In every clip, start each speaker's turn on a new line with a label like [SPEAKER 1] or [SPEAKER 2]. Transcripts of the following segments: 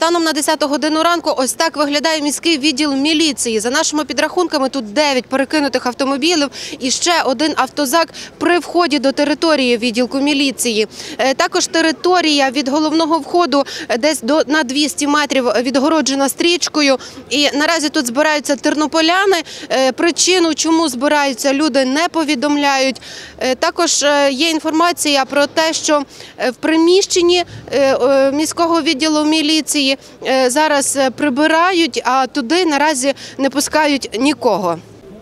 [SPEAKER 1] Станом на 10 годину ранку ось так виглядає міський відділ міліції. За нашими підрахунками, тут 9 перекинутих автомобілів і ще один автозак при вході до території відділку міліції. Також територія від головного входу десь на 200 метрів відгороджена стрічкою. І наразі тут збираються тернополяни. Причину, чому збираються люди, не повідомляють. Також є інформація про те, що в приміщенні міського відділу міліції зараз прибирають, а туди наразі не пускають нікого.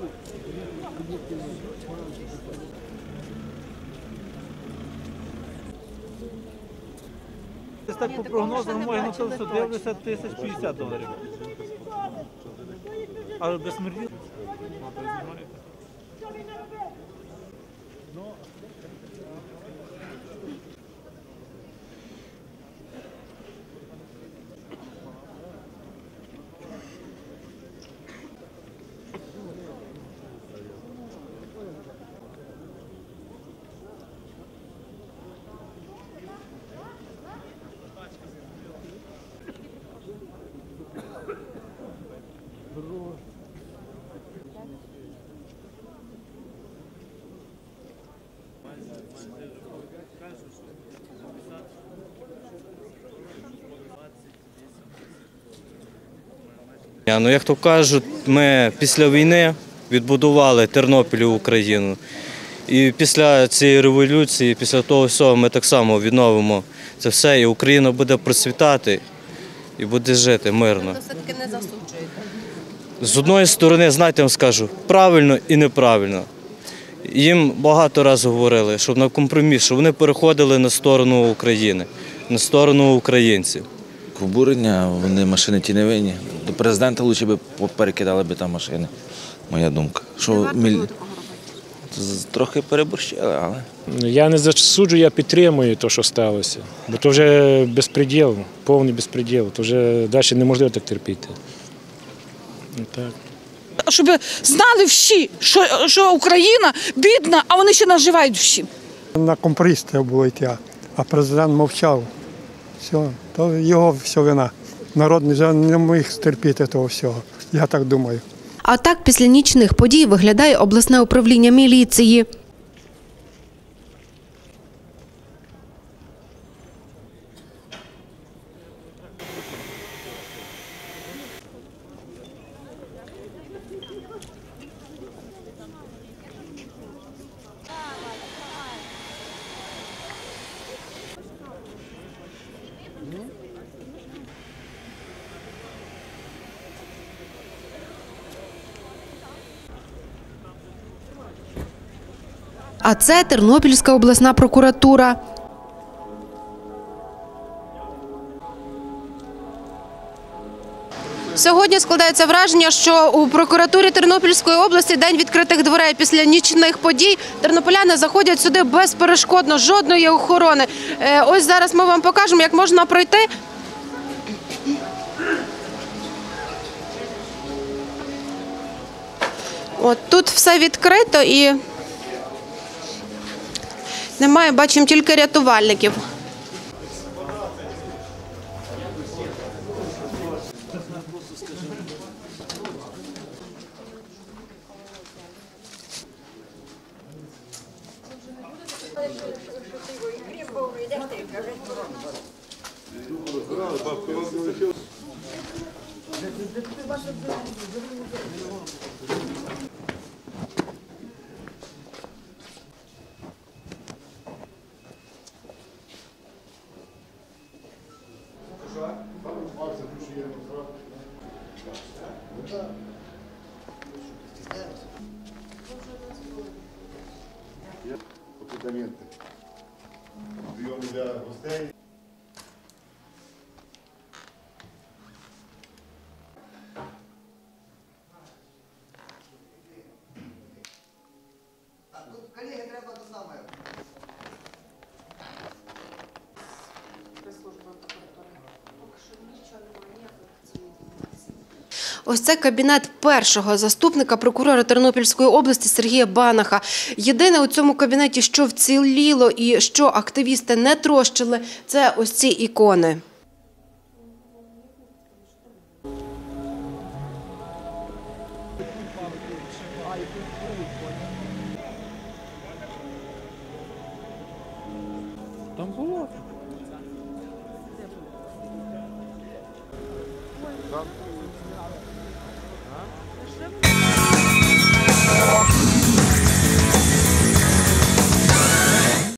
[SPEAKER 2] Так по прогнозам моїх натовсу дивлюся $1050. Але без смерті.
[SPEAKER 3] Ну, як то кажуть, ми після війни відбудували Тернопіль і Україну. І після цієї революції, після того всього ми так само відновимо це все, і Україна буде процвітати і буде жити мирно.
[SPEAKER 1] Ви все-таки не засуджуєте?
[SPEAKER 3] З одної сторони, знаєте, я вам скажу, правильно і неправильно. Їм багато разів говорили, щоб на компроміс, щоб вони переходили на сторону України, на сторону українців.
[SPEAKER 4] Обурення, вони машини ті не винні. До президента краще б перекидали б там машини, моя думка. Що трохи переборщили, але...
[SPEAKER 5] Я не засуджую, я підтримую те, що сталося. Бо то вже безпреділ, повний безпреділ. То вже далі неможливо так терпіти. Так.
[SPEAKER 6] Щоб знали всі, що Україна бідна, а вони ще наживають всі.
[SPEAKER 7] На компроміс треба було йти, а президент мовчав. Все, то його все вина. Народ не міг стерпіти того всього, я так думаю.
[SPEAKER 1] А так після нічних подій виглядає обласне управління міліції. А це Тернопільська обласна прокуратура. Сьогодні складається враження, що у прокуратурі Тернопільської області день відкритих дверей. Після нічних подій тернополяни заходять сюди безперешкодно, жодної охорони. Ось зараз ми вам покажемо, як можна пройти. От тут все відкрито і немає, бачимо, тільки рятувальників.
[SPEAKER 8] Апартаменти. Прийоми для гостей. Колеги, треба те саме.
[SPEAKER 1] Ось це кабінет першого заступника прокурора Тернопільської області Сергія Банаха. Єдине у цьому кабінеті, що вціліло і що активісти не трощили, це ось ці ікони.
[SPEAKER 2] Там було.
[SPEAKER 8] Там